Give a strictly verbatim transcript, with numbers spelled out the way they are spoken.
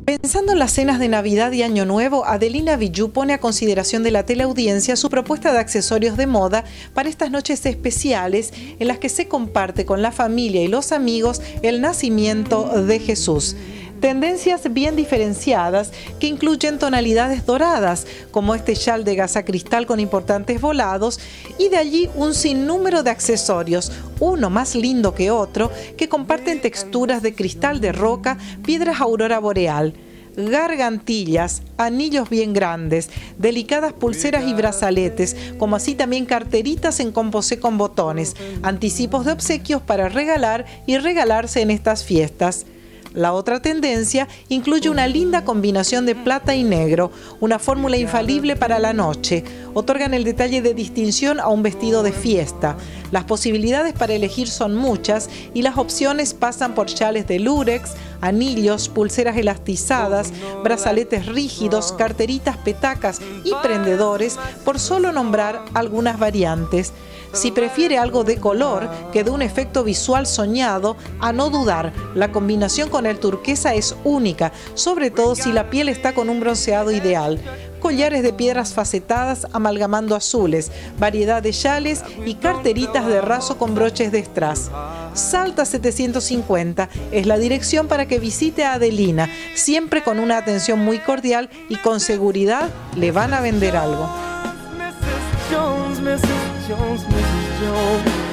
Pensando en las cenas de Navidad y Año Nuevo, Adelina Villú pone a consideración de la teleaudiencia su propuesta de accesorios de moda para estas noches especiales en las que se comparte con la familia y los amigos el nacimiento de Jesús. Tendencias bien diferenciadas que incluyen tonalidades doradas, como este chal de gasa cristal con importantes volados, y de allí un sinnúmero de accesorios, uno más lindo que otro, que comparten texturas de cristal de roca, piedras aurora boreal, gargantillas, anillos bien grandes, delicadas pulseras y brazaletes, como así también carteritas en composé con botones, anticipos de obsequios para regalar y regalarse en estas fiestas. La otra tendencia incluye una linda combinación de plata y negro, una fórmula infalible para la noche. Otorgan el detalle de distinción a un vestido de fiesta. Las posibilidades para elegir son muchas y las opciones pasan por chales de lurex, anillos, pulseras elastizadas, brazaletes rígidos, carteritas, petacas y prendedores, por solo nombrar algunas variantes. Si prefiere algo de color que dé un efecto visual soñado, a no dudar, la combinación con el turquesa es única, sobre todo si la piel está con un bronceado ideal. Collares de piedras facetadas amalgamando azules, variedad de chales y carteritas de raso con broches de strass. Salta setecientos cincuenta es la dirección para que visite a Adelina, siempre con una atención muy cordial y con seguridad le van a vender algo. Jones, missus Jones, missus Jones.